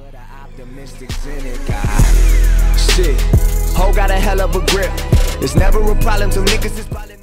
but an optimistic cynic. Shit, ho got a hell of a grip. It's never a problem till niggas is